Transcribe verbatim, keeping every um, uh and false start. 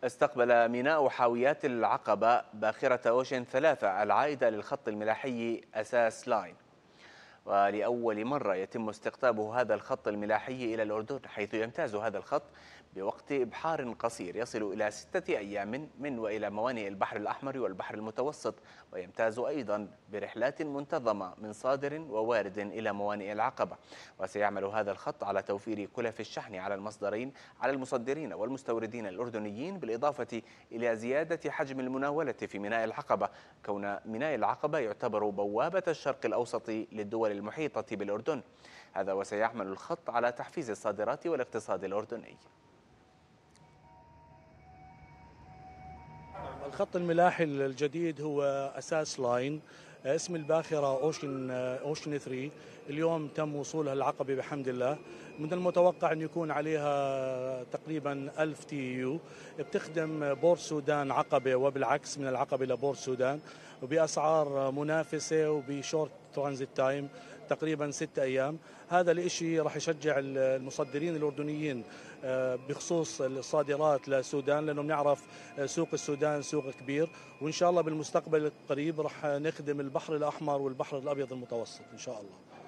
استقبل ميناء حاويات العقبة باخرة أوشن ثلاثة العائدة للخط الملاحي أساس لاين، ولأول مرة يتم استقطاب هذا الخط الملاحي إلى الأردن، حيث يمتاز هذا الخط بوقت إبحار قصير يصل إلى ستة أيام من وإلى موانئ البحر الأحمر والبحر المتوسط، ويمتاز أيضا برحلات منتظمة من صادر ووارد إلى موانئ العقبة. وسيعمل هذا الخط على توفير كلف الشحن على المصدرين على المصدرين والمستوردين الأردنيين، بالإضافة إلى زيادة حجم المناولة في ميناء العقبة، كون ميناء العقبة يعتبر بوابة الشرق الأوسط للدول المحيطة بالأردن. هذا وسيعمل الخط على تحفيز الصادرات والاقتصاد الأردني. الخط الملاحي الجديد هو أساس لاين، اسم الباخرة أوشن أوشن ثلاثة. اليوم تم وصولها العقبة بحمد الله. من المتوقع أن يكون عليها تقريبا ألف تي يو، بتخدم بور سودان عقبة وبالعكس من العقبة لبور سودان، وبأسعار منافسة وبشورت ترانزيت تايم تقريبا ستة أيام. هذا الإشي راح يشجع المصدرين الأردنيين بخصوص الصادرات للسودان، لأنه بنعرف سوق السودان سوق كبير، وإن شاء الله بالمستقبل القريب راح نخدم البحر الأحمر والبحر الأبيض المتوسط إن شاء الله.